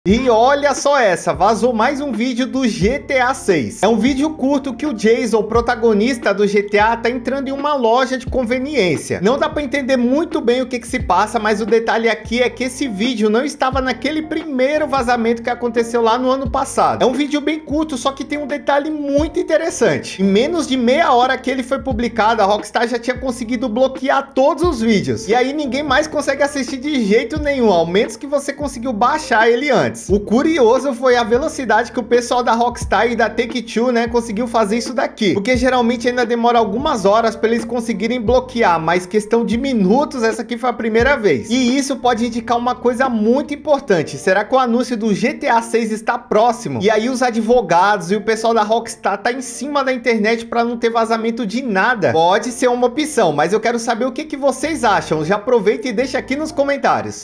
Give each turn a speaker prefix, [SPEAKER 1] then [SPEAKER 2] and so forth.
[SPEAKER 1] E olha só essa, vazou mais um vídeo do GTA 6. É um vídeo curto que o Jason, o protagonista do GTA, tá entrando em uma loja de conveniência. Não dá pra entender muito bem o que se passa, mas o detalhe aqui é que esse vídeo não estava naquele primeiro vazamento que aconteceu lá no ano passado. É um vídeo bem curto, só que tem um detalhe muito interessante. Em menos de meia hora que ele foi publicado, a Rockstar já tinha conseguido bloquear todos os vídeos. E aí ninguém mais consegue assistir de jeito nenhum, ao menos que você conseguiu baixar ele antes. O curioso foi a velocidade que o pessoal da Rockstar e da Take-Two, né, conseguiu fazer isso daqui. Porque geralmente ainda demora algumas horas para eles conseguirem bloquear, mas questão de minutos, essa aqui foi a primeira vez. E isso pode indicar uma coisa muito importante. Será que o anúncio do GTA 6 está próximo? E aí os advogados e o pessoal da Rockstar tá em cima da internet para não ter vazamento de nada? Pode ser uma opção, mas eu quero saber o que vocês acham. Já aproveita e deixa aqui nos comentários.